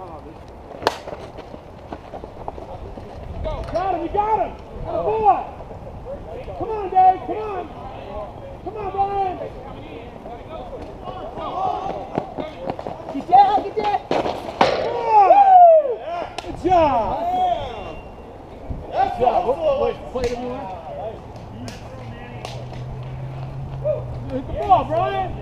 Got him, you got him! That's a boy! Come on, Dave, come on! Come on, Brian! Get down, get down! Good job! Good job. Wait, play it anymore. Hit the ball, Brian!